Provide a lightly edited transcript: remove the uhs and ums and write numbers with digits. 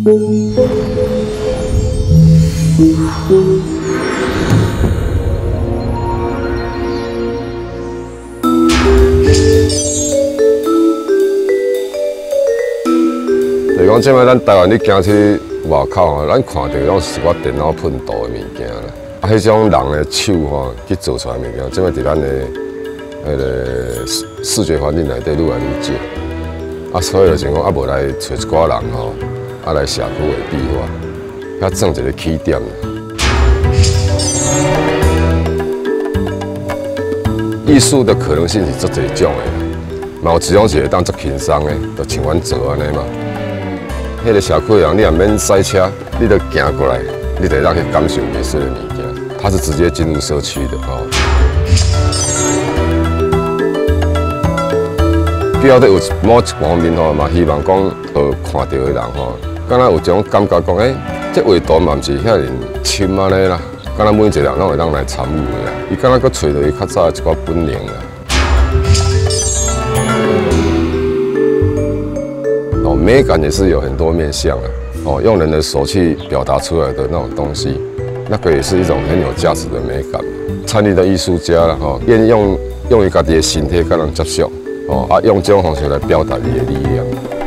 就是讲，即摆咱台湾你行去外口吼，咱看到拢是一寡电脑喷涂的物件啦。啊，迄种人的手吼去做出来的物件，即摆伫咱的迄个视觉环境内底愈来愈少。啊，所以就情况啊，无来找一寡人吼，啊来社区的壁画，遐装一个起点。艺术的可能性是足侪种的，嘛有一种是会当足轻松的，就像阮做安尼嘛。迄个社区的人，你也免塞车，你就行过来，你就让去感受艺术的物件。它是直接进入社区的哦。主要在有某一方面吼，嘛希望讲，看到的人吼，敢若有一种感觉讲，这画图嘛毋是遐尼深安尼啦，敢若每一个人拢会当来参与的啦。伊敢若搁找到伊较早的一寡本领啦。哦，美感也是有很多面向的哦，用人的手去表达出来的那种东西。那个也是一种很有价值的美感。参与的艺术家啦，吼，愿意用伊家己的身体甲人接触，哦，啊，用这种方式来表达伊的力量。